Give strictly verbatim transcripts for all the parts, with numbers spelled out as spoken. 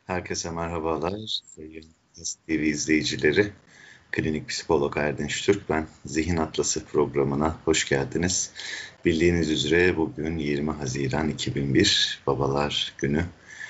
Herkese merhabalar. Sayın T V izleyicileri, klinik psikolog Erdinç Türk, ben Zihin Atlası programına hoş geldiniz. Bildiğiniz üzere bugün yirmi Haziran iki bin bir Babalar Günü.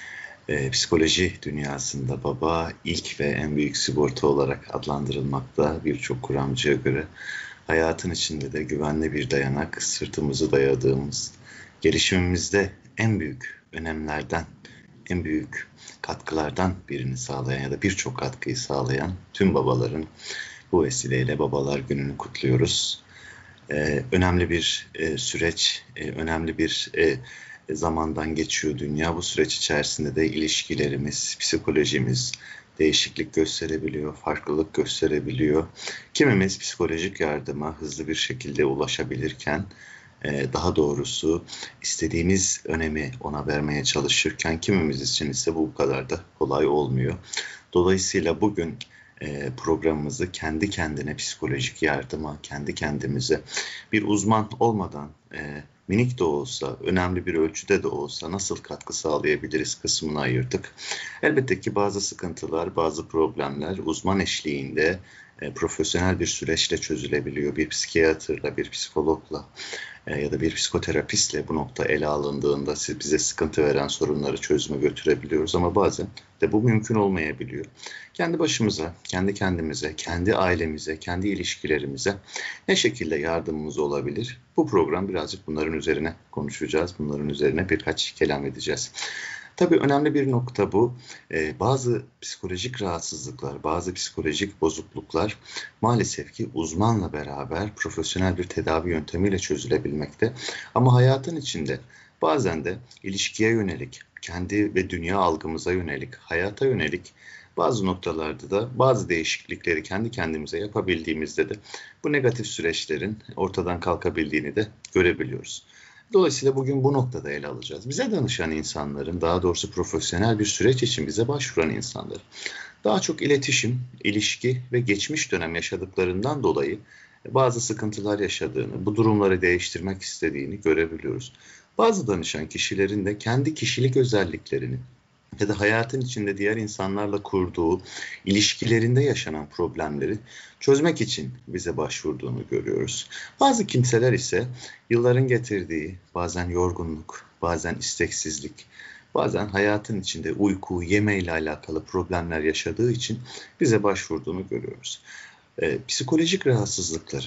E, psikoloji dünyasında baba ilk ve en büyük sigorta olarak adlandırılmakta. Birçok kuramcıya göre hayatın içinde de güvenli bir dayanak, sırtımızı dayadığımız, gelişimimizde en büyük önemlerden, en büyük katkılardan birini sağlayan ya da birçok katkıyı sağlayan tüm babaların bu vesileyle Babalar Günü'nü kutluyoruz. Ee, önemli bir e, süreç, e, önemli bir e, zamandan geçiyor dünya. Bu süreç içerisinde de ilişkilerimiz, psikolojimiz değişiklik gösterebiliyor, farklılık gösterebiliyor. Kimimiz psikolojik yardıma hızlı bir şekilde ulaşabilirken, e, daha doğrusu istediğimiz önemi ona vermeye çalışırken kimimiz için ise bu kadar da kolay olmuyor. Dolayısıyla bugün e, programımızı kendi kendine psikolojik yardıma, kendi kendimize bir uzman olmadan e, minik de olsa, önemli bir ölçüde de olsa nasıl katkı sağlayabiliriz kısmını ayırdık. Elbette ki bazı sıkıntılar, bazı problemler uzman eşliğinde e, profesyonel bir süreçle çözülebiliyor. Bir psikiyatrla, bir psikologla e, ya da bir psikoterapistle bu nokta ele alındığında siz bize sıkıntı veren sorunları çözüme götürebiliyoruz ama bazen de bu mümkün olmayabiliyor. Kendi başımıza, kendi kendimize, kendi ailemize, kendi ilişkilerimize ne şekilde yardımımız olabilir? Bu program birazcık bunların üzerine konuşacağız. Bunların üzerine birkaç kelam edeceğiz. Tabii önemli bir nokta bu. Ee, bazı psikolojik rahatsızlıklar, bazı psikolojik bozukluklar maalesef ki uzmanla beraber profesyonel bir tedavi yöntemiyle çözülebilmekte. Ama hayatın içinde bazen de ilişkiye yönelik, kendi ve dünya algımıza yönelik, hayata yönelik bazı noktalarda da bazı değişiklikleri kendi kendimize yapabildiğimizde de bu negatif süreçlerin ortadan kalkabildiğini de görebiliyoruz. Dolayısıyla bugün bu noktada ele alacağız. Bize danışan insanların, daha doğrusu profesyonel bir süreç için bize başvuran insanların daha çok iletişim, ilişki ve geçmiş dönem yaşadıklarından dolayı bazı sıkıntılar yaşadığını, bu durumları değiştirmek istediğini görebiliyoruz. Bazı danışan kişilerin de kendi kişilik özelliklerini ya da hayatın içinde diğer insanlarla kurduğu ilişkilerinde yaşanan problemleri çözmek için bize başvurduğunu görüyoruz. Bazı kimseler ise yılların getirdiği bazen yorgunluk, bazen isteksizlik, bazen hayatın içinde uyku, yeme ile alakalı problemler yaşadığı için bize başvurduğunu görüyoruz. Ee, psikolojik rahatsızlıkların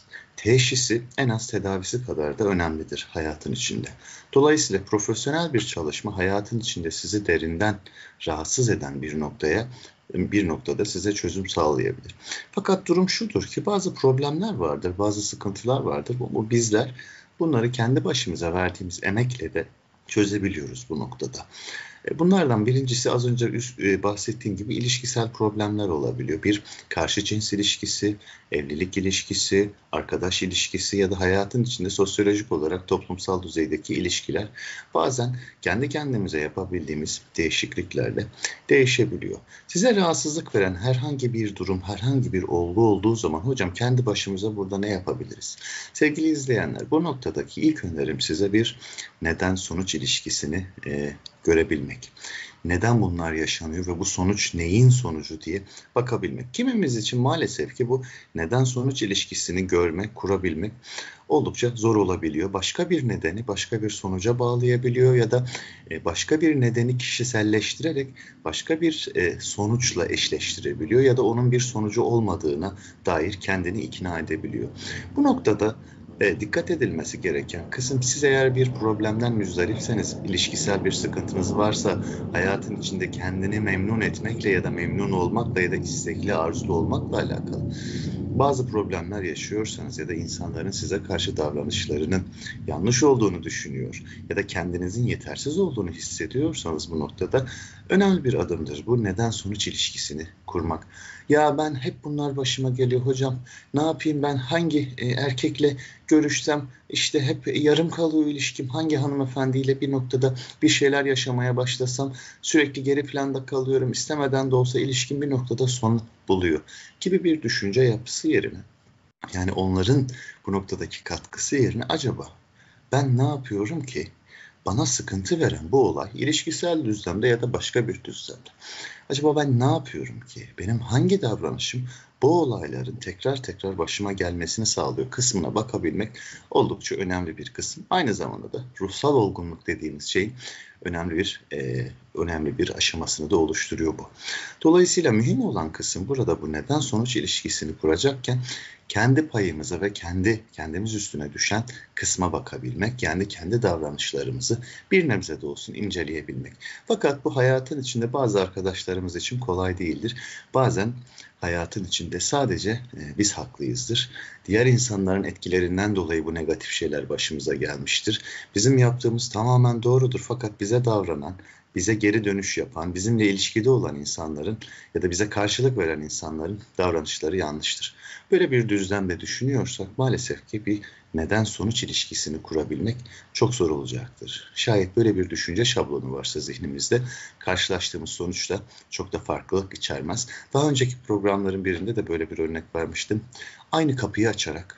teşhisi en az tedavisi kadar da önemlidir hayatın içinde. Dolayısıyla profesyonel bir çalışma hayatın içinde sizi derinden rahatsız eden bir noktaya bir noktada size çözüm sağlayabilir. Fakat durum şudur ki bazı problemler vardır, bazı sıkıntılar vardır. Bu bizler bunları kendi başımıza verdiğimiz emekle de çözebiliyoruz bu noktada. Bunlardan birincisi az önce üst, e, bahsettiğim gibi ilişkisel problemler olabiliyor. Bir karşı cins ilişkisi, evlilik ilişkisi, arkadaş ilişkisi ya da hayatın içinde sosyolojik olarak toplumsal düzeydeki ilişkiler bazen kendi kendimize yapabildiğimiz değişikliklerle değişebiliyor. Size rahatsızlık veren herhangi bir durum, herhangi bir olgu olduğu zaman hocam kendi başımıza burada ne yapabiliriz? Sevgili izleyenler, bu noktadaki ilk önerim size bir neden-sonuç ilişkisini e, görebilmek. Neden bunlar yaşanıyor ve bu sonuç neyin sonucu diye bakabilmek. Kimimiz için maalesef ki bu neden sonuç ilişkisini görmek, kurabilmek oldukça zor olabiliyor. Başka bir nedeni başka bir sonuca bağlayabiliyor ya da başka bir nedeni kişiselleştirerek başka bir sonuçla eşleştirebiliyor ya da onun bir sonucu olmadığına dair kendini ikna edebiliyor. Bu noktada E, dikkat edilmesi gereken kısım, siz eğer bir problemden müzdaripseniz, ilişkisel bir sıkıntınız varsa, hayatın içinde kendini memnun etmekle ya da memnun olmakla ya da istekli, arzulu olmakla alakalı bazı problemler yaşıyorsanız ya da insanların size karşı davranışlarının yanlış olduğunu düşünüyor ya da kendinizin yetersiz olduğunu hissediyorsanız bu noktada önemli bir adımdır bu neden sonuç ilişkisini kurmak. Ya ben hep bunlar başıma geliyor hocam. Ne yapayım, ben hangi e, erkekle görüşsem işte hep yarım kalıyor ilişkim. Hangi hanımefendiyle bir noktada bir şeyler yaşamaya başlasam sürekli geri planda kalıyorum. İstemeden de olsa ilişkim bir noktada son buluyor gibi bir düşünce yapısı yerine, yani onların bu noktadaki katkısı yerine acaba ben ne yapıyorum ki bana sıkıntı veren bu olay ilişkisel düzlemde ya da başka bir düzlemde. Acaba ben ne yapıyorum ki? Benim hangi davranışım bu olayların tekrar tekrar başıma gelmesini sağlıyor kısmına bakabilmek oldukça önemli bir kısım. Aynı zamanda da ruhsal olgunluk dediğimiz şeyin önemli bir e, önemli bir aşamasını da oluşturuyor bu. Dolayısıyla mühim olan kısım burada bu neden sonuç ilişkisini kuracakken kendi payımıza ve kendi kendimiz üstüne düşen kısma bakabilmek, yani kendi davranışlarımızı bir nebze de olsun inceleyebilmek. Fakat bu hayatın içinde bazı arkadaşlarımız için kolay değildir. Bazen hayatın içinde sadece e, biz haklıyızdır. Diğer insanların etkilerinden dolayı bu negatif şeyler başımıza gelmiştir. Bizim yaptığımız tamamen doğrudur fakat bize davranan, bize geri dönüş yapan, bizimle ilişkide olan insanların ya da bize karşılık veren insanların davranışları yanlıştır. Böyle bir düzlemde düşünüyorsak maalesef ki bir neden sonuç ilişkisini kurabilmek çok zor olacaktır. Şayet böyle bir düşünce şablonu varsa zihnimizde karşılaştığımız sonuçta çok da farklılık içermez. Daha önceki programların birinde de böyle bir örnek vermiştim. Aynı kapıyı açarak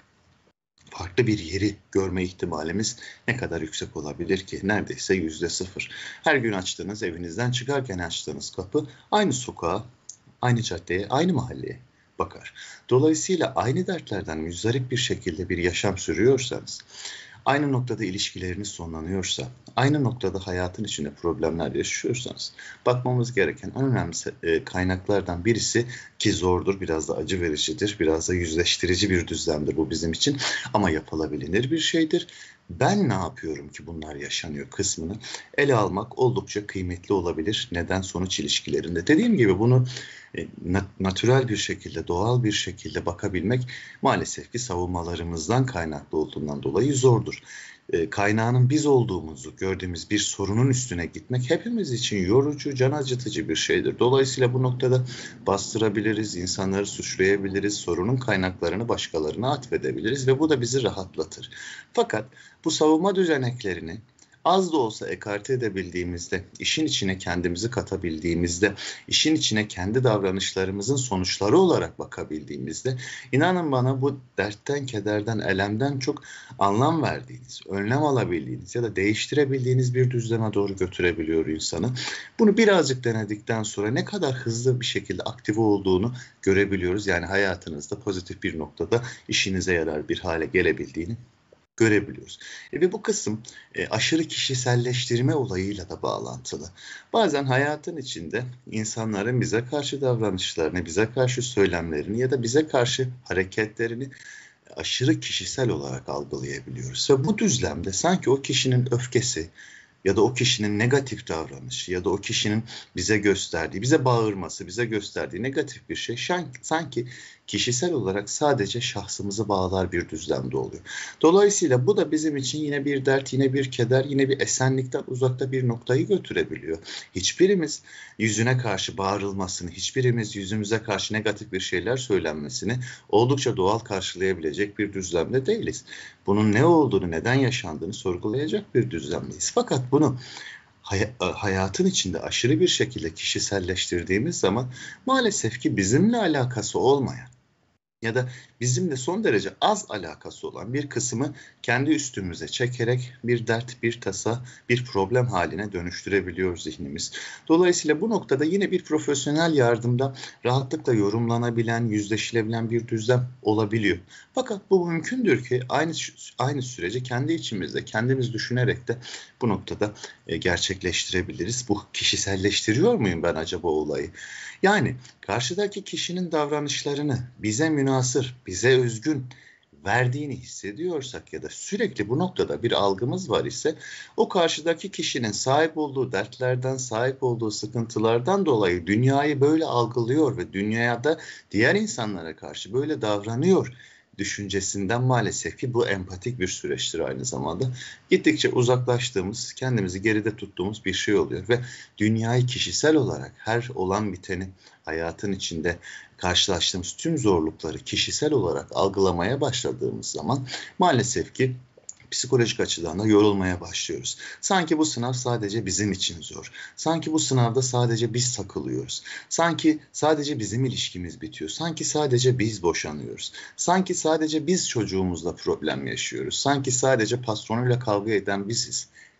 farklı bir yeri görme ihtimalimiz ne kadar yüksek olabilir ki? Neredeyse yüzde sıfır. Her gün açtığınız, evinizden çıkarken açtığınız kapı aynı sokağa, aynı caddeye, aynı mahalleye bakar. Dolayısıyla aynı dertlerden müzdarip bir şekilde bir yaşam sürüyorsanız, aynı noktada ilişkileriniz sonlanıyorsa, aynı noktada hayatın içinde problemler yaşıyorsanız, bakmamız gereken en önemli kaynaklardan birisi, ki zordur, biraz da acı vericidir, biraz da yüzleştirici bir düzlemdir bu bizim için ama yapılabilir bir şeydir. Ben ne yapıyorum ki bunlar yaşanıyor kısmını ele almak oldukça kıymetli olabilir neden sonuç ilişkilerinde. Dediğim gibi bunu e, natürel bir şekilde, doğal bir şekilde bakabilmek maalesef ki savunmalarımızdan kaynaklı olduğundan dolayı zordur. E, kaynağının biz olduğumuzu gördüğümüz bir sorunun üstüne gitmek hepimiz için yorucu, can acıtıcı bir şeydir. Dolayısıyla bu noktada bastırabiliriz, insanları suçlayabiliriz, sorunun kaynaklarını başkalarına atfedebiliriz ve bu da bizi rahatlatır. Fakat bu savunma düzeneklerini az da olsa ekarte edebildiğimizde, işin içine kendimizi katabildiğimizde, işin içine kendi davranışlarımızın sonuçları olarak bakabildiğimizde, inanın bana bu dertten, kederden, elemden çok anlam verdiğiniz, önlem alabildiğiniz ya da değiştirebildiğiniz bir düzleme doğru götürebiliyor insanı. Bunu birazcık denedikten sonra ne kadar hızlı bir şekilde aktive olduğunu görebiliyoruz. Yani hayatınızda pozitif bir noktada işinize yarar bir hale gelebildiğini görebiliyoruz. E ve bu kısım e, aşırı kişiselleştirme olayıyla da bağlantılı. Bazen hayatın içinde insanların bize karşı davranışlarını, bize karşı söylemlerini ya da bize karşı hareketlerini aşırı kişisel olarak algılayabiliyoruz. Ve bu düzlemde sanki o kişinin öfkesi ya da o kişinin negatif davranışı ya da o kişinin bize gösterdiği, bize bağırması, bize gösterdiği negatif bir şey sanki kişisel olarak sadece şahsımızı bağlar bir düzlemde oluyor. Dolayısıyla bu da bizim için yine bir dert, yine bir keder, yine bir esenlikten uzakta bir noktayı götürebiliyor. Hiçbirimiz yüzüne karşı bağırılmasını, hiçbirimiz yüzümüze karşı negatif bir şeyler söylenmesini oldukça doğal karşılayabilecek bir düzlemde değiliz. Bunun ne olduğunu, neden yaşandığını sorgulayacak bir düzlemdeyiz. Fakat bunu hay- hayatın içinde aşırı bir şekilde kişiselleştirdiğimiz zaman maalesef ki bizimle alakası olmayan ya da bizimle son derece az alakası olan bir kısmı kendi üstümüze çekerek bir dert, bir tasa, bir problem haline dönüştürebiliyor zihnimiz. Dolayısıyla bu noktada yine bir profesyonel yardımda rahatlıkla yorumlanabilen, yüzleşilebilen bir düzlem olabiliyor. Fakat bu mümkündür ki aynı aynı süreci kendi içimizde, kendimiz düşünerek de bu noktada e, gerçekleştirebiliriz. Bu kişiselleştiriyor muyum ben acaba olayı? Yani karşıdaki kişinin davranışlarını bize münhasır, bize özgün verdiğini hissediyorsak ya da sürekli bu noktada bir algımız var ise o karşıdaki kişinin sahip olduğu dertlerden, sahip olduğu sıkıntılardan dolayı dünyayı böyle algılıyor ve dünyada diğer insanlara karşı böyle davranıyor düşüncesinden maalesef ki bu empatik bir süreçtir aynı zamanda. Gittikçe uzaklaştığımız, kendimizi geride tuttuğumuz bir şey oluyor ve dünyayı kişisel olarak her olan biteni hayatın içinde karşılaştığımız tüm zorlukları kişisel olarak algılamaya başladığımız zaman maalesef ki psikolojik açıdan da yorulmaya başlıyoruz. Sanki bu sınav sadece bizim için zor. Sanki bu sınavda sadece biz takılıyoruz. Sanki sadece bizim ilişkimiz bitiyor. Sanki sadece biz boşanıyoruz. Sanki sadece biz çocuğumuzla problem yaşıyoruz. Sanki sadece patronuyla kavga eden biziz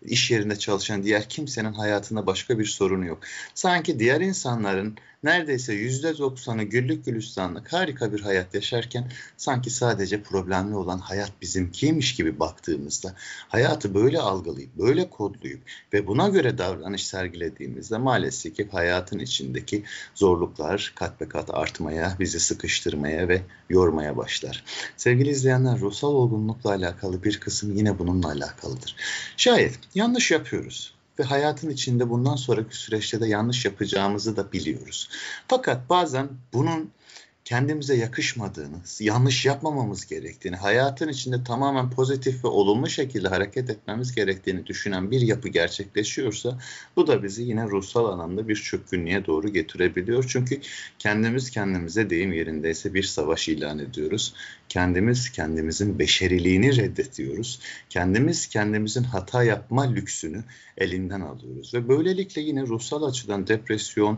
iş yerinde çalışan diğer kimsenin hayatında başka bir sorunu yok. Sanki diğer insanların neredeyse yüzde doksanı güllük gülistanlık harika bir hayat yaşarken sanki sadece problemli olan hayat bizimkiymiş gibi baktığımızda, hayatı böyle algılayıp, böyle kodlayıp ve buna göre davranış sergilediğimizde maalesef ki hayatın içindeki zorluklar kat be kat artmaya, bizi sıkıştırmaya ve yormaya başlar. Sevgili izleyenler, ruhsal olgunlukla alakalı bir kısım yine bununla alakalıdır. Şayet yanlış yapıyoruz ve hayatın içinde bundan sonraki süreçte de yanlış yapacağımızı da biliyoruz. Fakat bazen bunun kendimize yakışmadığını, yanlış yapmamamız gerektiğini, hayatın içinde tamamen pozitif ve olumlu şekilde hareket etmemiz gerektiğini düşünen bir yapı gerçekleşiyorsa, bu da bizi yine ruhsal anlamda bir çökkünlüğe doğru getirebiliyor. Çünkü kendimiz kendimize, deyim yerindeyse, bir savaş ilan ediyoruz. Kendimiz kendimizin beşeriliğini reddediyoruz. Kendimiz kendimizin hata yapma lüksünü elinden alıyoruz. Ve böylelikle yine ruhsal açıdan depresyon,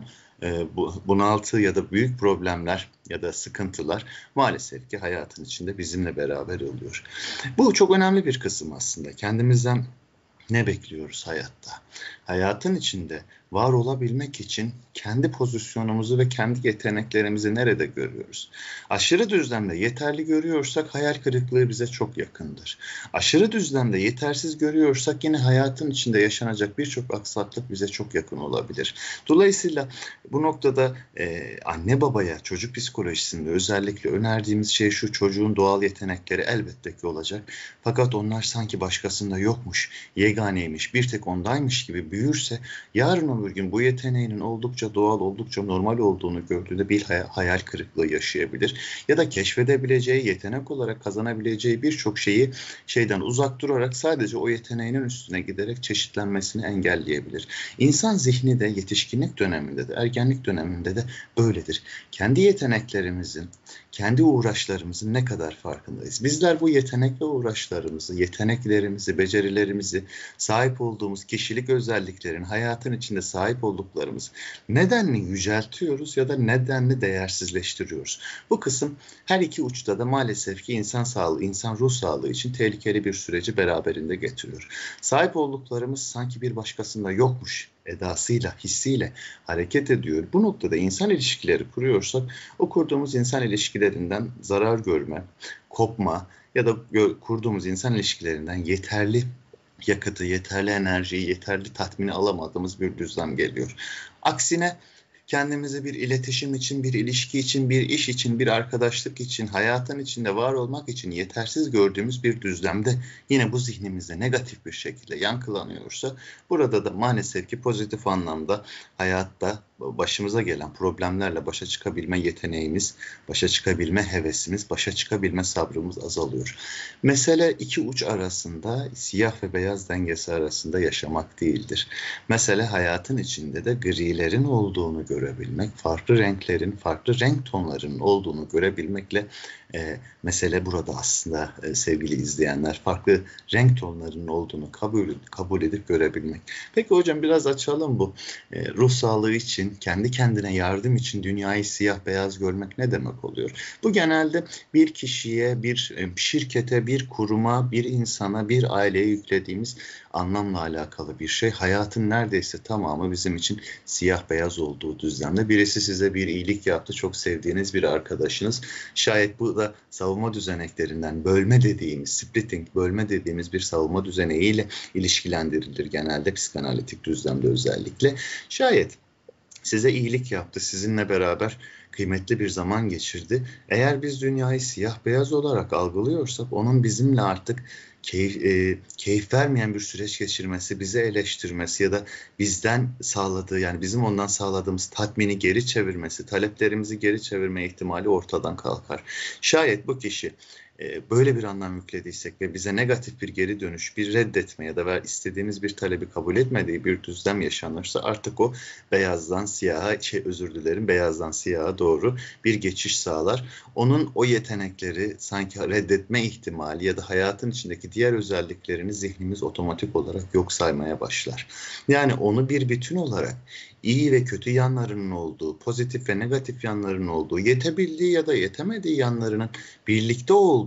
bunaltı ya da büyük problemler ya da sıkıntılar maalesef ki hayatın içinde bizimle beraber oluyor. Bu çok önemli bir kısım aslında. Kendimizden ne bekliyoruz hayatta? Hayatın içinde var olabilmek için kendi pozisyonumuzu ve kendi yeteneklerimizi nerede görüyoruz? Aşırı düzlemde yeterli görüyorsak hayal kırıklığı bize çok yakındır. Aşırı düzlemde yetersiz görüyorsak yine hayatın içinde yaşanacak birçok aksaklık bize çok yakın olabilir. Dolayısıyla bu noktada e, anne babaya çocuk psikolojisinde özellikle önerdiğimiz şey şu: çocuğun doğal yetenekleri elbette ki olacak. Fakat onlar sanki başkasında yokmuş, yeganeymiş, bir tek ondaymış gibi büyürse yarın öbür gün bu yeteneğinin oldukça doğal, oldukça normal olduğunu gördüğünde bir hayal kırıklığı yaşayabilir. Ya da keşfedebileceği, yetenek olarak kazanabileceği birçok şeyi şeyden uzak durarak sadece o yeteneğinin üstüne giderek çeşitlenmesini engelleyebilir. İnsan zihni de yetişkinlik döneminde de, ergenlik döneminde de böyledir. Kendi yeteneklerimizin, kendi uğraşlarımızın ne kadar farkındayız? Bizler bu yetenek ve uğraşlarımızı, yeteneklerimizi, becerilerimizi, sahip olduğumuz kişilik özelliklerin, hayatın içinde sahip olduklarımız nedenli yüceltiyoruz ya da nedenli değersizleştiriyoruz. Bu kısım her iki uçta da maalesef ki insan sağlığı, insan ruh sağlığı için tehlikeli bir süreci beraberinde getiriyor. Sahip olduklarımız sanki bir başkasında yokmuş edasıyla, hissiyle hareket ediyor. Bu noktada insan ilişkileri kuruyorsak, o kurduğumuz insan ilişkilerinden zarar görme, kopma ya da kurduğumuz insan ilişkilerinden yeterli yakıtı, yeterli enerjiyi, yeterli tatmini alamadığımız bir düzlem geliyor. Aksine kendimizi bir iletişim için, bir ilişki için, bir iş için, bir arkadaşlık için, hayatın içinde var olmak için yetersiz gördüğümüz bir düzlemde yine bu zihnimizde negatif bir şekilde yankılanıyorsa, burada da maalesef ki pozitif anlamda hayatta başımıza gelen problemlerle başa çıkabilme yeteneğimiz, başa çıkabilme hevesimiz, başa çıkabilme sabrımız azalıyor. Mesele iki uç arasında, siyah ve beyaz dengesi arasında yaşamak değildir. Mesele hayatın içinde de grilerin olduğunu görebilmek, farklı renklerin, farklı renk tonlarının olduğunu görebilmekle e, mesele burada aslında e, sevgili izleyenler, farklı renk tonlarının olduğunu kabul, kabul edip görebilmek. Peki hocam, biraz açalım bu. E, ruh sağlığı için, kendi kendine yardım için dünyayı siyah beyaz görmek ne demek oluyor? Bu genelde bir kişiye, bir şirkete, bir kuruma, bir insana, bir aileye yüklediğimiz anlamla alakalı bir şey. Hayatın neredeyse tamamı bizim için siyah beyaz olduğu düzlemde. Birisi size bir iyilik yaptı, çok sevdiğiniz bir arkadaşınız. Şayet bu da savunma düzeneklerinden bölme dediğimiz, splitting, bölme dediğimiz bir savunma düzeneğiyle ilişkilendirilir genelde psikanalitik düzlemde özellikle. Şayet size iyilik yaptı, sizinle beraber kıymetli bir zaman geçirdi. Eğer biz dünyayı siyah beyaz olarak algılıyorsak, onun bizimle artık keyif, e, keyif vermeyen bir süreç geçirmesi, bizi eleştirmesi ya da bizden sağladığı, yani bizim ondan sağladığımız tatmini geri çevirmesi, taleplerimizi geri çevirme ihtimali ortadan kalkar. Şayet bu kişi böyle bir anlam yüklediysek ve bize negatif bir geri dönüş, bir reddetme ya da istediğimiz bir talebi kabul etmediği bir düzlem yaşanırsa, artık o beyazdan siyaha, şey özür dilerim, beyazdan siyaha doğru bir geçiş sağlar. Onun o yetenekleri sanki reddetme ihtimali ya da hayatın içindeki diğer özelliklerini zihnimiz otomatik olarak yok saymaya başlar. Yani onu bir bütün olarak iyi ve kötü yanlarının olduğu, pozitif ve negatif yanlarının olduğu, yetebildiği ya da yetemediği yanlarının birlikte olduğu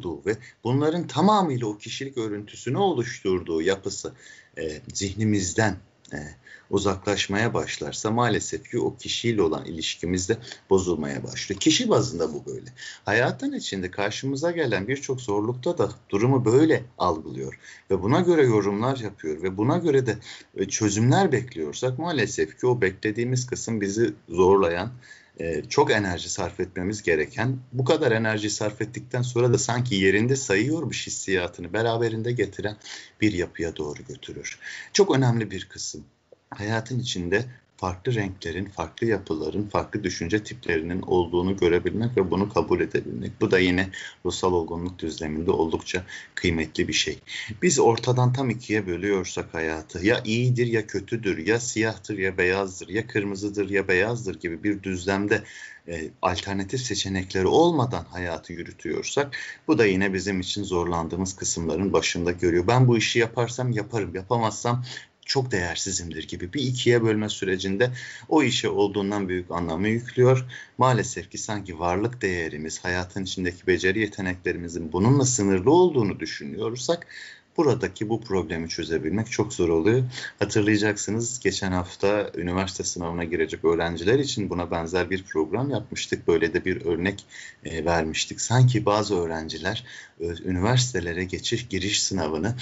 olduğu ve bunların tamamıyla o kişilik örüntüsünü oluşturduğu yapısı e, zihnimizden e, uzaklaşmaya başlarsa maalesef ki o kişiyle olan ilişkimiz de bozulmaya başlıyor. Kişi bazında bu böyle. Hayatın içinde karşımıza gelen birçok zorlukta da durumu böyle algılıyor ve buna göre yorumlar yapıyor ve buna göre de çözümler bekliyorsak maalesef ki o beklediğimiz kısım bizi zorlayan, çok enerji sarf etmemiz gereken, bu kadar enerji sarf ettikten sonra da sanki yerinde sayıyormuş hissiyatını beraberinde getiren bir yapıya doğru götürür. Çok önemli bir kısım. Hayatın içinde farklı renklerin, farklı yapıların, farklı düşünce tiplerinin olduğunu görebilmek ve bunu kabul edebilmek. Bu da yine ruhsal olgunluk düzleminde oldukça kıymetli bir şey. Biz ortadan tam ikiye bölüyorsak hayatı, ya iyidir ya kötüdür, ya siyahtır ya beyazdır, ya kırmızıdır ya beyazdır gibi bir düzlemde e, alternatif seçenekleri olmadan hayatı yürütüyorsak, bu da yine bizim için zorlandığımız kısımların başında görüyor. Ben bu işi yaparsam yaparım, yapamazsam çok değersizimdir gibi bir ikiye bölme sürecinde o işe olduğundan büyük anlamı yüklüyor. Maalesef ki sanki varlık değerimiz, hayatın içindeki beceri yeteneklerimizin bununla sınırlı olduğunu düşünüyorsak buradaki bu problemi çözebilmek çok zor oluyor. Hatırlayacaksınız, geçen hafta üniversite sınavına girecek öğrenciler için buna benzer bir program yapmıştık. Böyle de bir örnek e, vermiştik. Sanki bazı öğrenciler e, üniversitelere geçiş giriş sınavını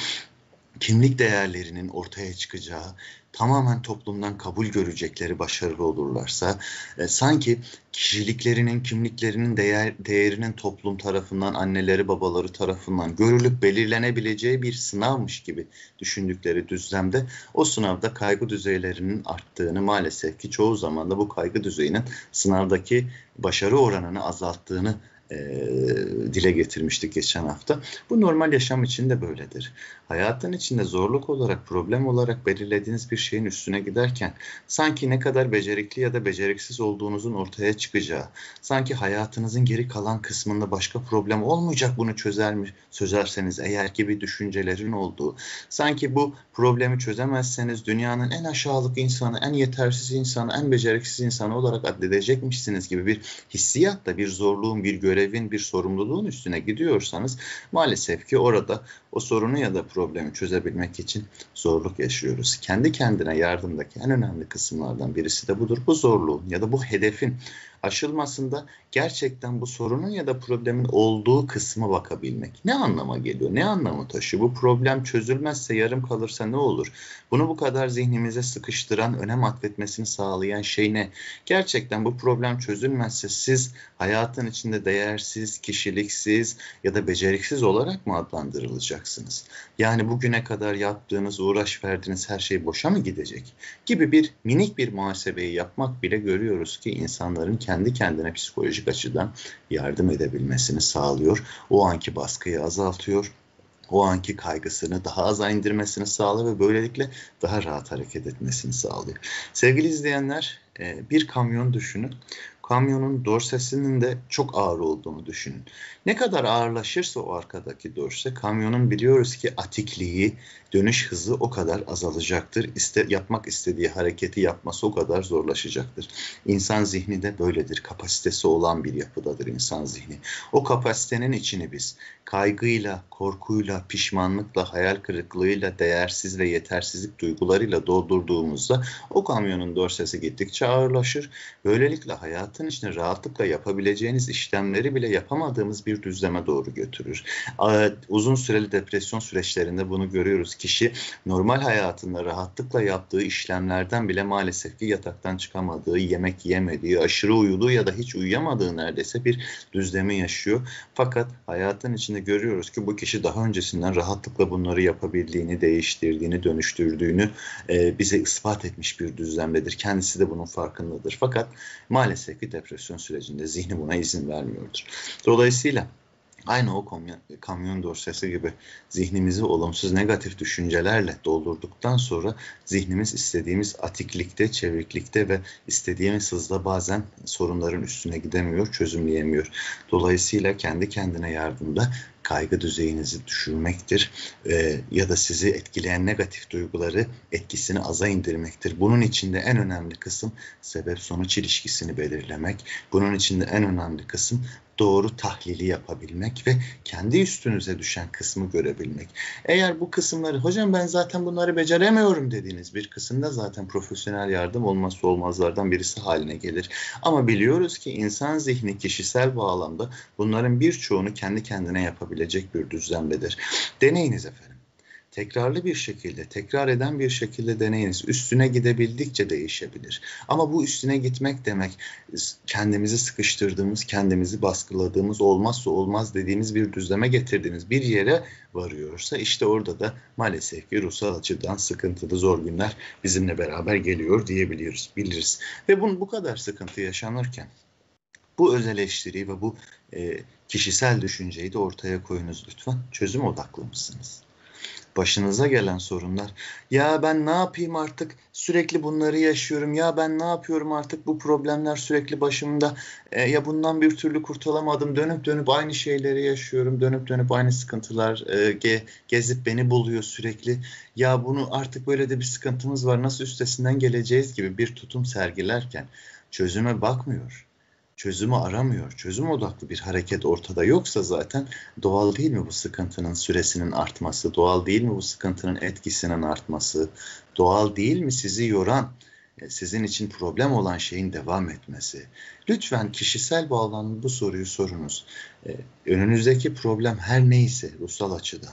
kimlik değerlerinin ortaya çıkacağı, tamamen toplumdan kabul görecekleri başarılı olurlarsa, e, sanki kişiliklerinin, kimliklerinin değer, değerinin toplum tarafından, anneleri, babaları tarafından görülüp belirlenebileceği bir sınavmış gibi düşündükleri düzlemde o sınavda kaygı düzeylerinin arttığını, maalesef ki çoğu zaman da bu kaygı düzeyinin sınavdaki başarı oranını azalttığını E, dile getirmiştik geçen hafta. Bu normal yaşam için de böyledir. Hayatın içinde zorluk olarak, problem olarak belirlediğiniz bir şeyin üstüne giderken sanki ne kadar becerikli ya da beceriksiz olduğunuzun ortaya çıkacağı, sanki hayatınızın geri kalan kısmında başka problem olmayacak bunu çözer mi, çözerseniz eğer gibi düşüncelerin olduğu, sanki bu problemi çözemezseniz dünyanın en aşağılık insanı, en yetersiz insanı, en beceriksiz insanı olarak addedecekmişsiniz gibi bir hissiyatla, bir zorluğun, bir görevin, bir sorumluluğun üstüne gidiyorsanız maalesef ki orada o sorunu ya da problemi çözebilmek için zorluk yaşıyoruz. Kendi kendine yardımdaki en önemli kısımlardan birisi de budur. Bu zorluğun ya da bu hedefin aşılmasında gerçekten bu sorunun ya da problemin olduğu kısma bakabilmek. Ne anlama geliyor? Ne anlamı taşıyor? Bu problem çözülmezse, yarım kalırsa ne olur? Bunu bu kadar zihnimize sıkıştıran, önem atfetmesini sağlayan şey ne? Gerçekten bu problem çözülmezse siz hayatın içinde değersiz, kişiliksiz ya da beceriksiz olarak mı adlandırılacaksınız? Yani bugüne kadar yaptığınız, uğraş verdiğiniz her şey boşa mı gidecek? Gibi bir minik bir muhasebeyi yapmak bile görüyoruz ki insanların kendi kendine psikolojik açıdan yardım edebilmesini sağlıyor. O anki baskıyı azaltıyor. O anki kaygısını daha aza indirmesini sağlıyor ve böylelikle daha rahat hareket etmesini sağlıyor. Sevgili izleyenler, bir kamyon düşünün. Kamyonun dorsesinin de çok ağır olduğunu düşünün. Ne kadar ağırlaşırsa o arkadaki dorse, kamyonun biliyoruz ki atikliği, dönüş hızı o kadar azalacaktır. İste, yapmak istediği hareketi yapması o kadar zorlaşacaktır. İnsan zihni de böyledir. Kapasitesi olan bir yapıdadır insan zihni. O kapasitenin içini biz kaygıyla, korkuyla, pişmanlıkla, hayal kırıklığıyla, değersiz ve yetersizlik duygularıyla doldurduğumuzda o kamyonun dorsesi gittikçe ağırlaşır. Böylelikle hayatın içinde rahatlıkla yapabileceğiniz işlemleri bile yapamadığımız bir düzleme doğru götürür. Uzun süreli depresyon süreçlerinde bunu görüyoruz. Kişi normal hayatında rahatlıkla yaptığı işlemlerden bile maalesef ki yataktan çıkamadığı, yemek yemediği, aşırı uyuduğu ya da hiç uyuyamadığı neredeyse bir düzlemi yaşıyor. Fakat hayatın içinde görüyoruz ki bu kişi daha öncesinden rahatlıkla bunları yapabildiğini, değiştirdiğini, dönüştürdüğünü e, bize ispat etmiş bir düzlemdedir. Kendisi de bunun farkındadır. Fakat maalesef ki depresyon sürecinde zihni buna izin vermiyordur. Dolayısıyla aynı o kamyon, kamyon dorsesi gibi zihnimizi olumsuz negatif düşüncelerle doldurduktan sonra zihnimiz istediğimiz atiklikte, çeviklikte ve istediğimiz hızla bazen sorunların üstüne gidemiyor, çözümleyemiyor. Dolayısıyla kendi kendine yardımda kaygı düzeyinizi düşürmektir ee, ya da sizi etkileyen negatif duyguları etkisini aza indirmektir. Bunun içinde en önemli kısım sebep-sonuç ilişkisini belirlemek. Bunun içinde en önemli kısım doğru tahlili yapabilmek ve kendi üstünüze düşen kısmı görebilmek. Eğer bu kısımları, hocam ben zaten bunları beceremiyorum dediğiniz bir kısımda zaten profesyonel yardım olmazsa olmazlardan birisi haline gelir. Ama biliyoruz ki insan zihni kişisel bağlamda bunların birçoğunu kendi kendine yapabilecek bir düzlemdedir. Deneyiniz efendim. Tekrarlı bir şekilde, tekrar eden bir şekilde deneyiniz. Üstüne gidebildikçe değişebilir. Ama bu üstüne gitmek demek kendimizi sıkıştırdığımız, kendimizi baskıladığımız, olmazsa olmaz dediğimiz bir düzleme getirdiğimiz bir yere varıyorsa işte orada da maalesef ki ruhsal açıdan sıkıntılı zor günler bizimle beraber geliyor diyebiliyoruz, biliriz. Ve bunun bu kadar sıkıntı yaşanırken bu öz eleştiriyi ve bu e, kişisel düşünceyi de ortaya koyunuz lütfen. Çözüm odaklı mısınız? Başınıza gelen sorunlar, ya ben ne yapayım artık, sürekli bunları yaşıyorum, ya ben ne yapıyorum artık, bu problemler sürekli başımda, e, ya bundan bir türlü kurtulamadım, dönüp dönüp aynı şeyleri yaşıyorum, dönüp dönüp aynı sıkıntılar e, ge, gezip beni buluyor sürekli, ya bunu artık böyle de bir sıkıntımız var, nasıl üstesinden geleceğiz gibi bir tutum sergilerken çözüme bakmıyor. Çözümü aramıyor. Çözüm odaklı bir hareket ortada yoksa zaten doğal değil mi bu sıkıntının süresinin artması? Doğal değil mi bu sıkıntının etkisinin artması? Doğal değil mi sizi yoran, sizin için problem olan şeyin devam etmesi? Lütfen kişisel bağlamda bu soruyu sorunuz. Önünüzdeki problem her neyse ruhsal açıdan.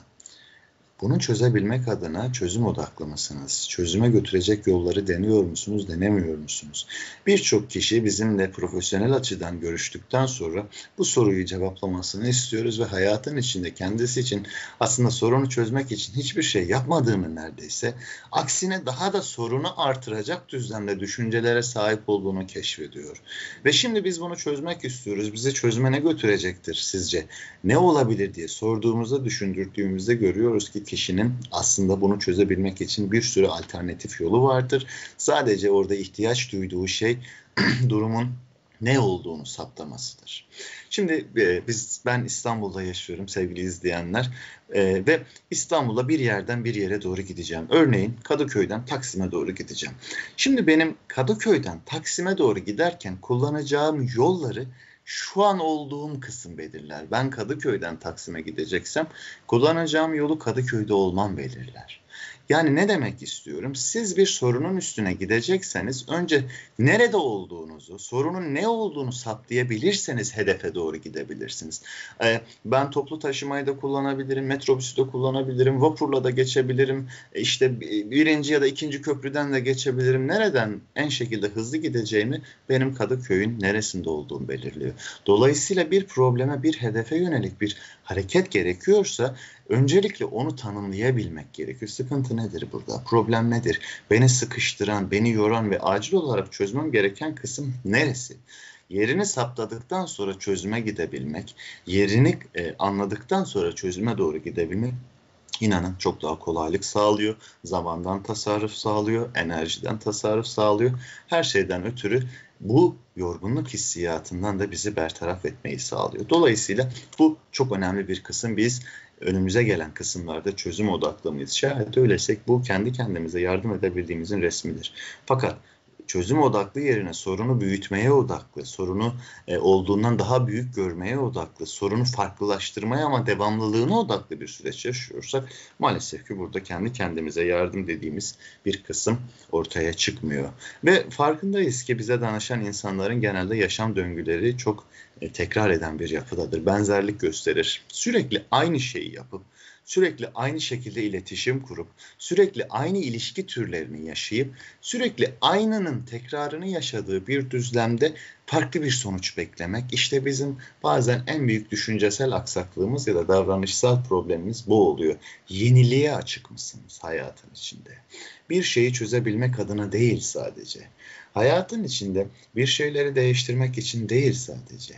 Bunu çözebilmek adına çözüm odaklı mısınız? Çözüme götürecek yolları deniyor musunuz, denemiyor musunuz? Birçok kişi bizimle profesyonel açıdan görüştükten sonra bu soruyu cevaplamasını istiyoruz ve hayatın içinde kendisi için aslında sorunu çözmek için hiçbir şey yapmadığını neredeyse, aksine daha da sorunu artıracak düzlemde düşüncelere sahip olduğunu keşfediyor. Ve şimdi biz bunu çözmek istiyoruz. Bizi çözüme ne götürecektir sizce? Ne olabilir diye sorduğumuzda, düşündürdüğümüzde görüyoruz ki kişinin aslında bunu çözebilmek için bir sürü alternatif yolu vardır. Sadece orada ihtiyaç duyduğu şey durumun ne olduğunu saptamasıdır. Şimdi e, biz ben İstanbul'da yaşıyorum sevgili izleyenler e, ve İstanbul'a bir yerden bir yere doğru gideceğim. Örneğin Kadıköy'den Taksim'e doğru gideceğim. Şimdi benim Kadıköy'den Taksim'e doğru giderken kullanacağım yolları şu an olduğum kısım belirler. Ben Kadıköy'den Taksim'e gideceksem kullanacağım yolu Kadıköy'de olmam belirler. Yani ne demek istiyorum? Siz bir sorunun üstüne gidecekseniz önce nerede olduğunuzu, sorunun ne olduğunu saptayabilirseniz hedefe doğru gidebilirsiniz. Ee, ben toplu taşımayı da kullanabilirim, metrobüsü de kullanabilirim, vapurla da geçebilirim, işte birinci ya da ikinci köprüden de geçebilirim. Nereden en şekilde hızlı gideceğimi benim Kadıköy'ün neresinde olduğum belirliyor. Dolayısıyla bir probleme, bir hedefe yönelik bir hareket gerekiyorsa öncelikle onu tanımlayabilmek gerekiyor. Sıkıntı nedir burada? Problem nedir? Beni sıkıştıran, beni yoran ve acil olarak çözmem gereken kısım neresi? Yerini saptadıktan sonra çözüme gidebilmek, yerini e, anladıktan sonra çözüme doğru gidebilmek İnanın çok daha kolaylık sağlıyor, zamandan tasarruf sağlıyor, enerjiden tasarruf sağlıyor. Her şeyden ötürü bu yorgunluk hissiyatından da bizi bertaraf etmeyi sağlıyor. Dolayısıyla bu çok önemli bir kısım. Biz önümüze gelen kısımlarda çözüm odaklı mıyız? Şayet öylesek bu kendi kendimize yardım edebildiğimizin resmidir. Fakat çözüm odaklı yerine sorunu büyütmeye odaklı, sorunu e, olduğundan daha büyük görmeye odaklı, sorunu farklılaştırmaya ama devamlılığına odaklı bir süreç yaşıyorsak maalesef ki burada kendi kendimize yardım dediğimiz bir kısım ortaya çıkmıyor. Ve farkındayız ki bize danışan insanların genelde yaşam döngüleri çok e, tekrar eden bir yapıdadır. Benzerlik gösterir. Sürekli aynı şeyi yapıp sürekli aynı şekilde iletişim kurup, sürekli aynı ilişki türlerini yaşayıp, sürekli aynının tekrarını yaşadığı bir düzlemde farklı bir sonuç beklemek, işte bizim bazen en büyük düşüncesel aksaklığımız ya da davranışsal problemimiz bu oluyor. Yeniliğe açık mısınız hayatın içinde? Bir şeyi çözebilmek adına değil sadece. Hayatın içinde bir şeyleri değiştirmek için değil sadece.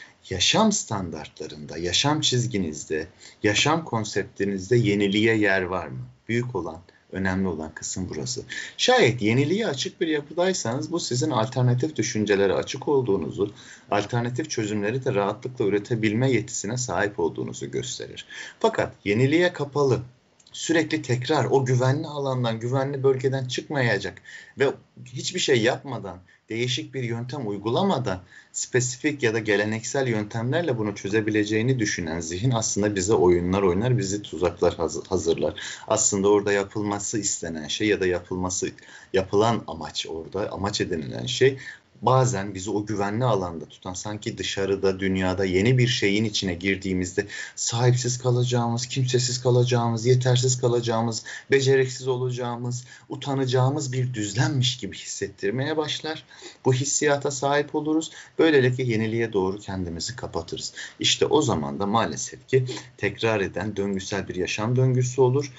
Yaşam standartlarında, yaşam çizginizde, yaşam konseptinizde yeniliğe yer var mı? Büyük olan, önemli olan kısım burası. Şayet yeniliğe açık bir yapıdaysanız bu sizin alternatif düşüncelere açık olduğunuzu, alternatif çözümleri de rahatlıkla üretebilme yetisine sahip olduğunuzu gösterir. Fakat yeniliğe kapalı, sürekli tekrar o güvenli alandan, güvenli bölgeden çıkmayacak ve hiçbir şey yapmadan, değişik bir yöntem uygulamadan spesifik ya da geleneksel yöntemlerle bunu çözebileceğini düşünen zihin aslında bize oyunlar oynar, bizi tuzaklar hazırlar. Aslında orada yapılması istenen şey ya da yapılması yapılan amaç, orada amaç edinilen şey bazen bizi o güvenli alanda tutan, sanki dışarıda, dünyada yeni bir şeyin içine girdiğimizde sahipsiz kalacağımız, kimsesiz kalacağımız, yetersiz kalacağımız, beceriksiz olacağımız, utanacağımız bir düzlemmiş gibi hissettirmeye başlar. Bu hissiyata sahip oluruz. Böylelikle yeniliğe doğru kendimizi kapatırız. İşte o zaman da maalesef ki tekrar eden döngüsel bir yaşam döngüsü olur.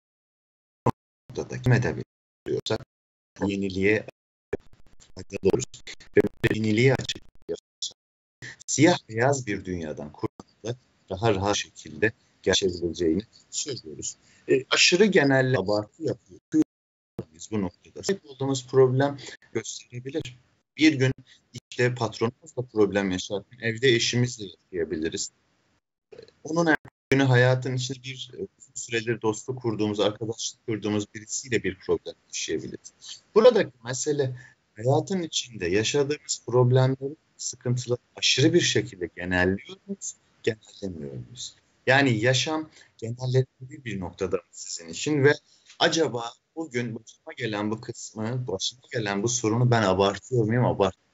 Burada da kim edebiliyorsak yeniliğe oluruz. Ve yeniliğe açık siyah beyaz bir dünyadan kurtulmakla daha rahat şekilde gerçekleşebileceğini söylüyoruz. E, aşırı genelle abartı yapıyoruz bu noktada. Hep olduğumuz problem gösterebilir. Bir gün işte patronumuzla problem yaşarken evde eşimizle yaşayabiliriz. Onun günü hayatın içinde bir uzun süredir dostluk kurduğumuz, arkadaşlık kurduğumuz birisiyle bir problem yaşayabiliriz. Buradaki mesele hayatın içinde yaşadığımız problemleri, sıkıntıları aşırı bir şekilde genelliyor muyuz, genellemiyor muyuz? Yani yaşam genellenebilir bir noktada mı sizin için ve acaba bugün başıma gelen bu kısmı, başıma gelen bu sorunu ben abartıyor muyum, abartmıyorum?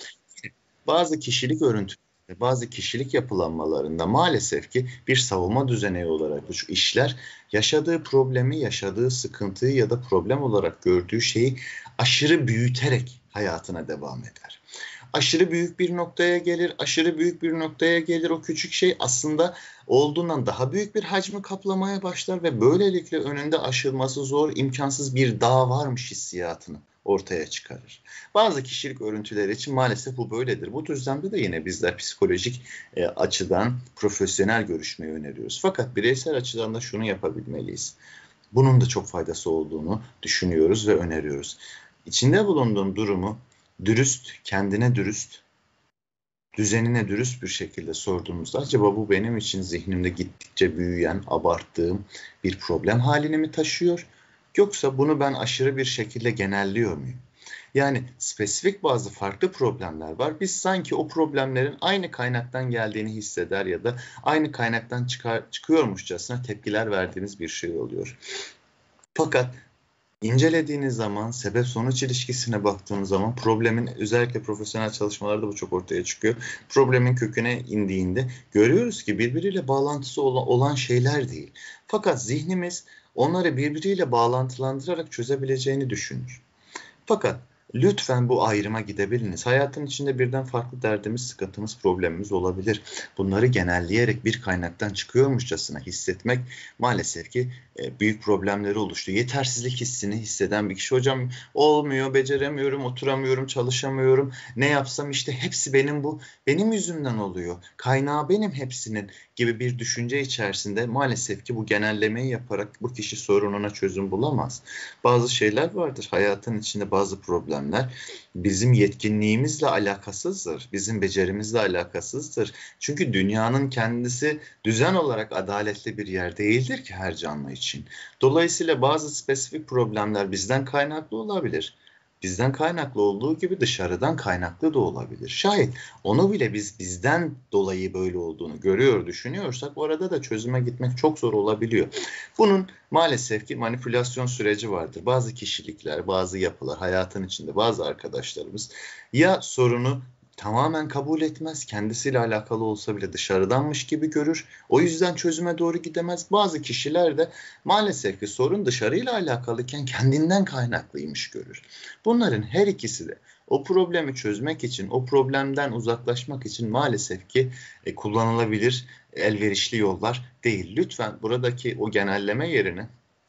Bazı kişilik örüntülerinde, bazı kişilik yapılanmalarında maalesef ki bir savunma düzeneği olarak bu işler yaşadığı problemi, yaşadığı sıkıntıyı ya da problem olarak gördüğü şeyi aşırı büyüterek hayatına devam eder. Aşırı büyük bir noktaya gelir, aşırı büyük bir noktaya gelir. O küçük şey aslında olduğundan daha büyük bir hacmi kaplamaya başlar ve böylelikle önünde aşılması zor, imkansız bir dağ varmış hissiyatını ortaya çıkarır. Bazı kişilik örüntüleri için maalesef bu böyledir. Bu düzlemde de yine bizler psikolojik e, açıdan profesyonel görüşmeyi öneriyoruz. Fakat bireysel açıdan da şunu yapabilmeliyiz. Bunun da çok faydası olduğunu düşünüyoruz ve öneriyoruz. İçinde bulunduğum durumu dürüst, kendine dürüst, düzenine dürüst bir şekilde sorduğumuzda acaba bu benim için zihnimde gittikçe büyüyen, abarttığım bir problem halini mi taşıyor? Yoksa bunu ben aşırı bir şekilde genelliyor muyum? Yani spesifik bazı farklı problemler var. Biz sanki o problemlerin aynı kaynaktan geldiğini hisseder ya da aynı kaynaktan çıkar, çıkıyormuşçasına tepkiler verdiğimiz bir şey oluyor. Fakat İncelediğiniz zaman, sebep sonuç ilişkisine baktığınız zaman problemin, özellikle profesyonel çalışmalarda bu çok ortaya çıkıyor. Problemin köküne indiğinde görüyoruz ki birbiriyle bağlantısı olan şeyler değil. Fakat zihnimiz onları birbiriyle bağlantılandırarak çözebileceğini düşünür. Fakat lütfen bu ayrıma gidebiliniz. Hayatın içinde birden farklı derdimiz, sıkıntımız, problemimiz olabilir. Bunları genelleyerek bir kaynaktan çıkıyormuşçasına hissetmek maalesef ki büyük problemleri oluştu. Yetersizlik hissini hisseden bir kişi, hocam olmuyor, beceremiyorum, oturamıyorum, çalışamıyorum. Ne yapsam işte hepsi benim bu, benim yüzümden oluyor. Kaynağı benim hepsinin gibi bir düşünce içerisinde maalesef ki bu genellemeyi yaparak bu kişi sorununa çözüm bulamaz. Bazı şeyler vardır hayatın içinde, bazı problemler bizim yetkinliğimizle alakasızdır. Bizim becerimizle alakasızdır. Çünkü dünyanın kendisi düzen olarak adaletli bir yer değildir ki her canlı için. Dolayısıyla bazı spesifik problemler bizden kaynaklı olabilir. Bizden kaynaklı olduğu gibi dışarıdan kaynaklı da olabilir. Şayet onu bile biz bizden dolayı böyle olduğunu görüyor, düşünüyorsak orada da çözüme gitmek çok zor olabiliyor. Bunun maalesef ki manipülasyon süreci vardır. Bazı kişilikler, bazı yapılar, hayatın içinde bazı arkadaşlarımız ya sorunu tamamen kabul etmez, kendisiyle alakalı olsa bile dışarıdanmış gibi görür. O yüzden çözüme doğru gidemez. Bazı kişiler de maalesef ki sorun dışarıyla alakalıken kendinden kaynaklıymış görür. Bunların her ikisi de o problemi çözmek için, o problemden uzaklaşmak için maalesef ki e, kullanılabilir elverişli yollar değil. Lütfen buradaki o genelleme yerine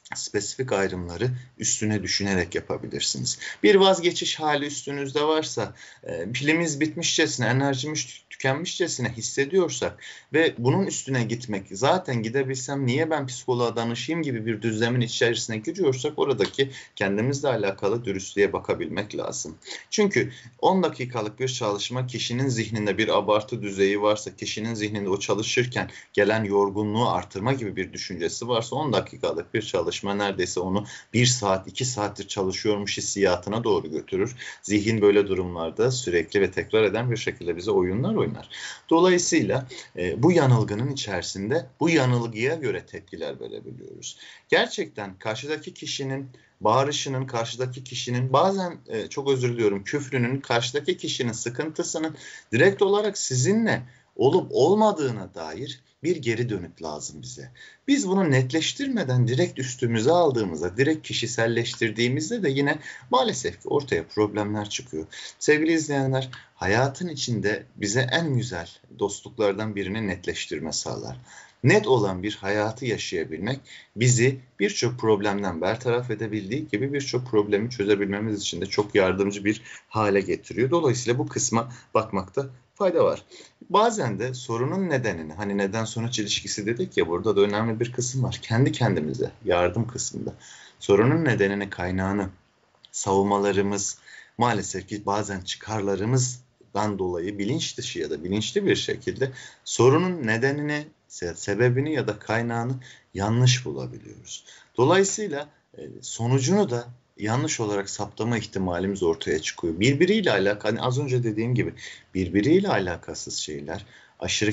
spesifik ayrımları üstüne düşünerek yapabilirsiniz. Bir vazgeçiş hali üstünüzde varsa, e, pilimiz bitmişçesine, enerjimiz tükenmişçesine hissediyorsak ve bunun üstüne gitmek, zaten gidebilsem niye ben psikoloğa danışayım gibi bir düzlemin içerisine giriyorsak, oradaki kendimizle alakalı dürüstlüğe bakabilmek lazım. Çünkü on dakikalık bir çalışma, kişinin zihninde bir abartı düzeyi varsa, kişinin zihninde o çalışırken gelen yorgunluğu artırma gibi bir düşüncesi varsa, on dakikalık bir çalışma neredeyse onu bir saat, iki saattir çalışıyormuş hissiyatına doğru götürür. Zihin böyle durumlarda sürekli ve tekrar eden bir şekilde bize oyunlar oynar. Dolayısıyla e, bu yanılgının içerisinde bu yanılgıya göre tepkiler verebiliyoruz. Gerçekten karşıdaki kişinin bağırışının, karşıdaki kişinin, bazen e, çok özür diliyorum, küfrünün, karşıdaki kişinin sıkıntısının direkt olarak sizinle olup olmadığına dair bir geri dönüt lazım bize. Biz bunu netleştirmeden direkt üstümüze aldığımızda, direkt kişiselleştirdiğimizde de yine maalesef ki ortaya problemler çıkıyor. Sevgili izleyenler, hayatın içinde bize en güzel dostluklardan birini netleştirme sağlar. Net olan bir hayatı yaşayabilmek bizi birçok problemden bertaraf edebildiği gibi birçok problemi çözebilmemiz için de çok yardımcı bir hale getiriyor. Dolayısıyla bu kısma bakmakta fayda var. Bazen de sorunun nedenini, hani neden sonuç ilişkisi dedik ya, burada da önemli bir kısım var. Kendi kendimize yardım kısmında sorunun nedenini, kaynağını, savunmalarımız, maalesef ki bazen çıkarlarımızdan dolayı bilinç dışı ya da bilinçli bir şekilde sorunun nedenini, sebebini ya da kaynağını yanlış bulabiliyoruz. Dolayısıyla sonucunu da yanlış olarak saptama ihtimalimiz ortaya çıkıyor. Birbiriyle alakalı, hani az önce dediğim gibi, birbiriyle alakasız şeyler aşırı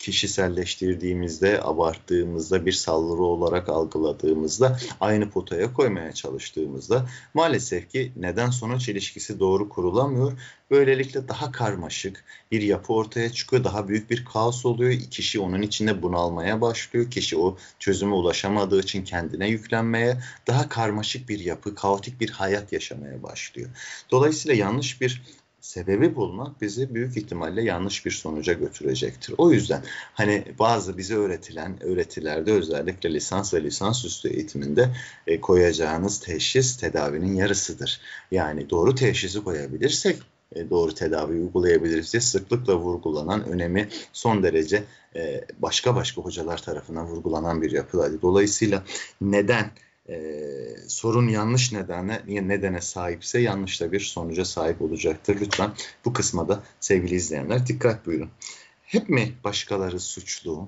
kişiselleştirdiğimizde, abarttığımızda, bir saldırı olarak algıladığımızda, aynı potaya koymaya çalıştığımızda maalesef ki neden sonuç ilişkisi doğru kurulamıyor. Böylelikle daha karmaşık bir yapı ortaya çıkıyor. Daha büyük bir kaos oluyor. Kişi onun içinde bunalmaya başlıyor. Kişi o çözüme ulaşamadığı için kendine yüklenmeye, daha karmaşık bir yapı, kaotik bir hayat yaşamaya başlıyor. Dolayısıyla yanlış bir sebebi bulmak bizi büyük ihtimalle yanlış bir sonuca götürecektir. O yüzden hani bazı bize öğretilen öğretilerde, özellikle lisans ve lisansüstü eğitiminde e, koyacağınız teşhis tedavinin yarısıdır. Yani doğru teşhisi koyabilirsek e, doğru tedavi uygulayabiliriz diye sıklıkla vurgulanan, önemi son derece e, başka başka hocalar tarafından vurgulanan bir yapıdaydı. Dolayısıyla neden? Ee, sorun yanlış nedene, nedene sahipse yanlış da bir sonuca sahip olacaktır. Lütfen bu kısma da sevgili izleyenler dikkat buyurun. Hep mi başkaları suçlu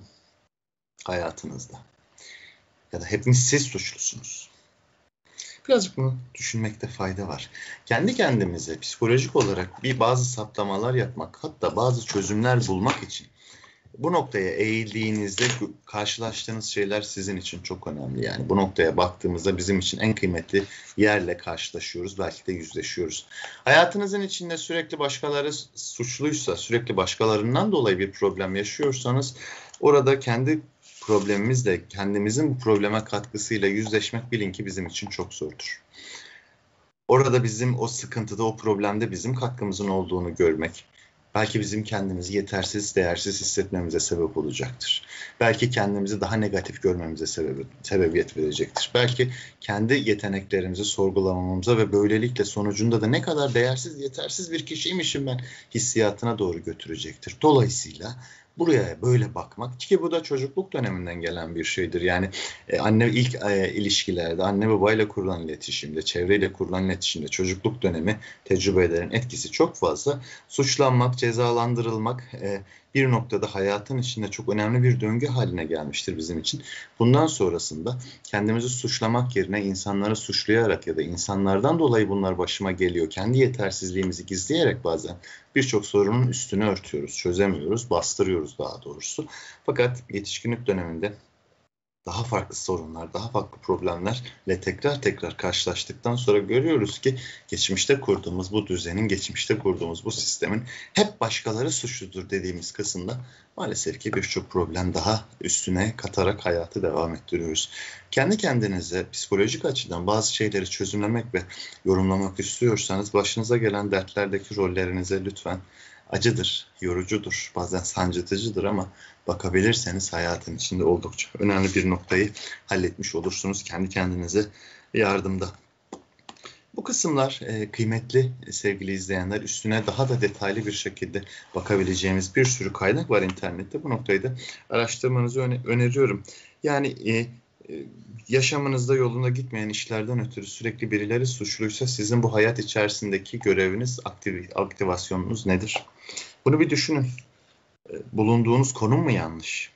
hayatınızda? Ya da hep mi siz suçlusunuz? Birazcık bunu düşünmekte fayda var. Kendi kendimize psikolojik olarak bir bazı saptamalar yapmak, hatta bazı çözümler bulmak için bu noktaya eğildiğinizde karşılaştığınız şeyler sizin için çok önemli. Yani bu noktaya baktığımızda bizim için en kıymetli yerle karşılaşıyoruz. Belki de yüzleşiyoruz. Hayatınızın içinde sürekli başkaları suçluysa, sürekli başkalarından dolayı bir problem yaşıyorsanız, orada kendi problemimizle, kendimizin bu probleme katkısıyla yüzleşmek, bilin ki bizim için çok zordur. Orada bizim o sıkıntıda, o problemde bizim katkımızın olduğunu görmek, belki bizim kendimizi yetersiz, değersiz hissetmemize sebep olacaktır. Belki kendimizi daha negatif görmemize sebep, sebebiyet verecektir. Belki kendi yeteneklerimizi sorgulamamıza ve böylelikle sonucunda da ne kadar değersiz, yetersiz bir kişiymişim ben hissiyatına doğru götürecektir. Dolayısıyla buraya böyle bakmak, ki bu da çocukluk döneminden gelen bir şeydir. Yani e, anne ilk e, ilişkilerde, anne babayla kurulan iletişimde, çevreyle kurulan iletişimde, çocukluk dönemi tecrübelerin etkisi çok fazla. Suçlanmak, cezalandırılmak e, bir noktada hayatın içinde çok önemli bir döngü haline gelmiştir bizim için. Bundan sonrasında kendimizi suçlamak yerine insanları suçlayarak ya da insanlardan dolayı bunlar başıma geliyor, kendi yetersizliğimizi gizleyerek bazen birçok sorunun üstünü örtüyoruz, çözemiyoruz, bastırıyoruz daha doğrusu. Fakat yetişkinlik döneminde daha farklı sorunlar, daha farklı problemlerle tekrar tekrar karşılaştıktan sonra görüyoruz ki geçmişte kurduğumuz bu düzenin, geçmişte kurduğumuz bu sistemin hep başkaları suçludur dediğimiz kısımda maalesef ki birçok problem daha üstüne katarak hayatı devam ettiriyoruz. Kendi kendinize psikolojik açıdan bazı şeyleri çözümlemek ve yorumlamak istiyorsanız başınıza gelen dertlerdeki rollerinize lütfen acıdır, yorucudur, bazen sancıtıcıdır ama bakabilirseniz hayatın içinde oldukça önemli bir noktayı halletmiş olursunuz kendi kendinize yardımda. Bu kısımlar e, kıymetli sevgili izleyenler. Üstüne daha da detaylı bir şekilde bakabileceğimiz bir sürü kaynak var internette. Bu noktayı da araştırmanızı öne öneriyorum. Yani e, e, yaşamınızda yolunda gitmeyen işlerden ötürü sürekli birileri suçluysa sizin bu hayat içerisindeki göreviniz, aktiv aktivasyonunuz nedir? Bunu bir düşünün. E, bulunduğunuz konum mu yanlış?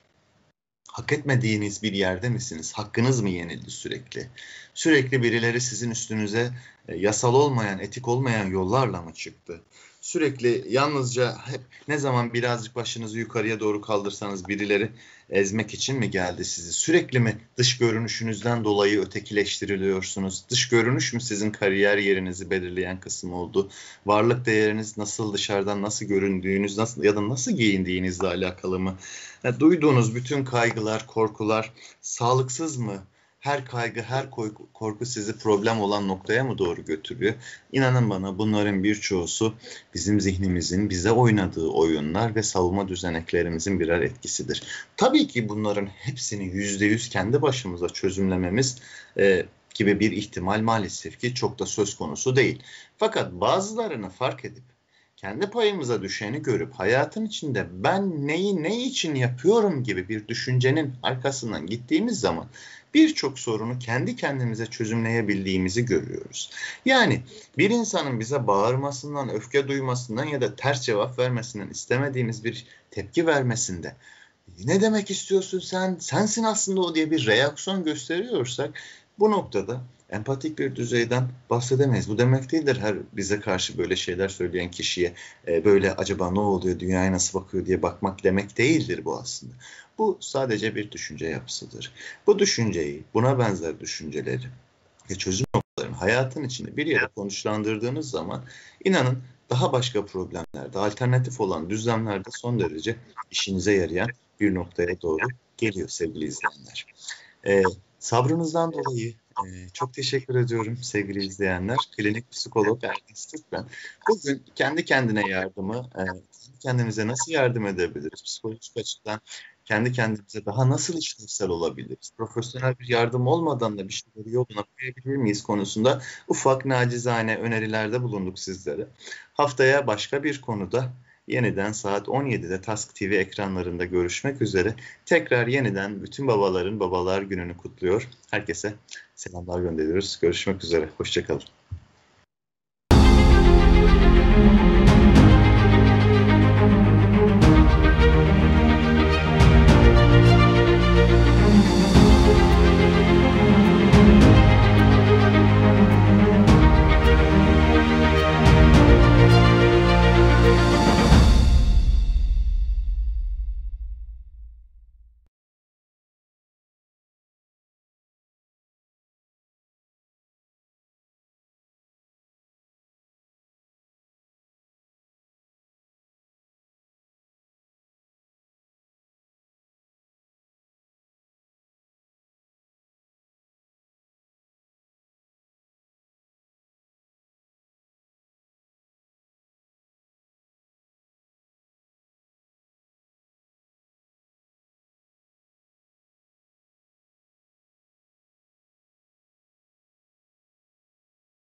Hak etmediğiniz bir yerde misiniz? Hakkınız mı yenildi sürekli? Sürekli birileri sizin üstünüze e, yasal olmayan, etik olmayan yollarla mı çıktı? Sürekli yalnızca hep ne zaman birazcık başınızı yukarıya doğru kaldırsanız birileri ezmek için mi geldi sizi? Sürekli mi dış görünüşünüzden dolayı ötekileştiriliyorsunuz? Dış görünüş mü sizin kariyer yerinizi belirleyen kısım oldu? Varlık değeriniz nasıl, dışarıdan nasıl göründüğünüz nasıl ya da nasıl giyindiğinizle alakalı mı? Ya, duyduğunuz bütün kaygılar, korkular sağlıksız mı? Her kaygı, her korku sizi problem olan noktaya mı doğru götürüyor? İnanın bana bunların birçoğusu bizim zihnimizin bize oynadığı oyunlar ve savunma düzeneklerimizin birer etkisidir. Tabii ki bunların hepsini yüzde yüz kendi başımıza çözümlememiz e, gibi bir ihtimal maalesef ki çok da söz konusu değil. Fakat bazılarını fark edip kendi payımıza düşeni görüp hayatın içinde ben neyi ne için yapıyorum gibi bir düşüncenin arkasından gittiğimiz zaman birçok sorunu kendi kendimize çözümleyebildiğimizi görüyoruz. Yani bir insanın bize bağırmasından, öfke duymasından ya da ters cevap vermesinden istemediğimiz bir tepki vermesinde ne demek istiyorsun sen, sensin aslında o diye bir reaksiyon gösteriyorsak bu noktada empatik bir düzeyden bahsedemeyiz. Bu demek değildir her bize karşı böyle şeyler söyleyen kişiye e, böyle acaba ne oluyor, dünyaya nasıl bakıyor diye bakmak demek değildir bu aslında. Bu sadece bir düşünce yapısıdır. Bu düşünceyi, buna benzer düşünceleri ve çözüm noktalarını hayatın içinde bir yere konuşlandırdığınız zaman inanın daha başka problemlerde, alternatif olan düzlemlerde son derece işinize yarayan bir noktaya doğru geliyor sevgili izleyenler. Ee, sabrınızdan dolayı e, çok teşekkür ediyorum sevgili izleyenler. Klinik psikolog Erdinç Türkmen. Bugün kendi kendine yardımı, e, kendi kendimize nasıl yardım edebiliriz? Psikolojik açıdan kendi kendimize daha nasıl işlevsel olabiliriz? Profesyonel bir yardım olmadan da bir şeyleri yoluna koyabilir miyiz konusunda ufak nacizane önerilerde bulunduk sizlere. Haftaya başka bir konuda yeniden saat on yedide Task T V ekranlarında görüşmek üzere. Tekrar yeniden bütün babaların Babalar Günü'nü kutluyor. Herkese selamlar gönderiyoruz. Görüşmek üzere. Hoşça kalın.